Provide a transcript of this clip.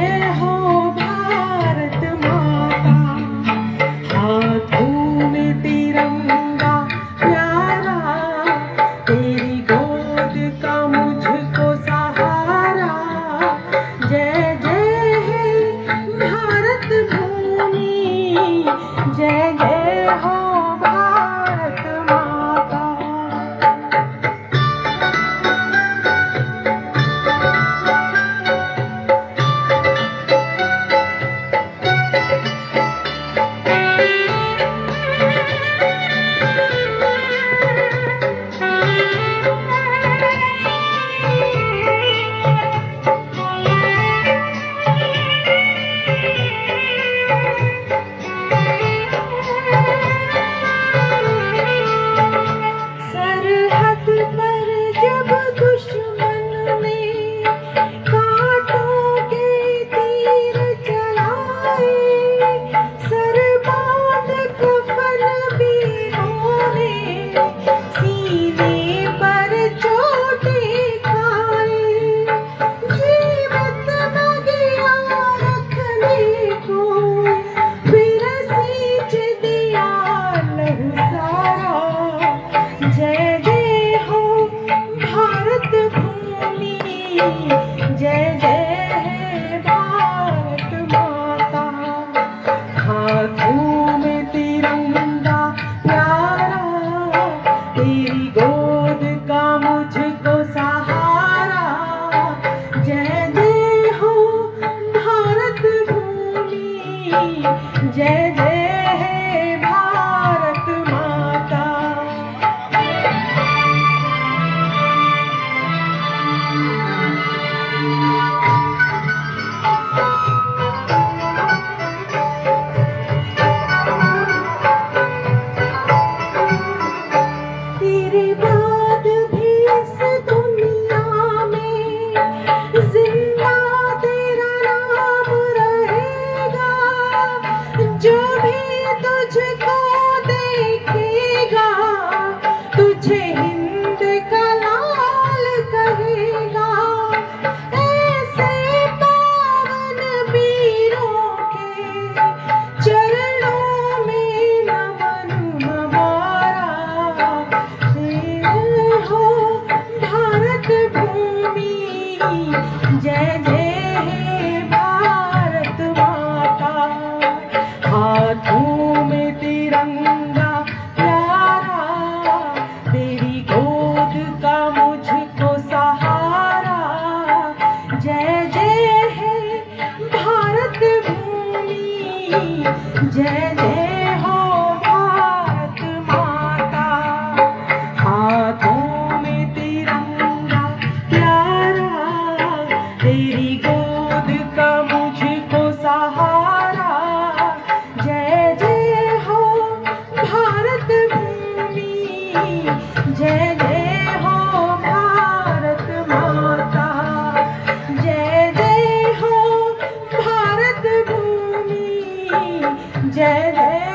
जय हो भारत माता। हाथों में तिरंगा प्यारा, तेरी गोद का मुझको सहारा। जय जय है भारत भूमि, जय जय हो भारत माता। सरहद पर जब दुश्मन ने कांटों के तीर चलाए, सर बांध कफन वीरों ने सीने पर चोटें खाए। जीवित बगिया रखने को फिर सींच दिया लहू सारा। जय जय हो भारत भूमि, जय जय है भारत माता। हाथों में तिरंगा प्यारा, तेरी गोद का मुझको सहारा। जय जय हो भारत भूमि, जय जय है भारत माता। तेरे बाद भी इस दुनिया में जिंदा तेरा नाम रहेगा। जो भी तुझको देखेगा तुझे हिंद का लाल कहेगा। ऐसे पावन वीरों के चरणों में नमन हमारा। जय हो भारत भूमि, जय जय है भारत माता। हाथों में तिरंगा प्यारा, तेरी गोद का मुझको सहारा। जय जय है भारत भूमि, जय जय हो भारत माता। हाथों में तिरंगा प्यारा, तेरी गोद का मुझको सहारा। जय जय हो भारत भूमि, जय जय हो भारत माता। जय जय हो भारत भूमि, जय जय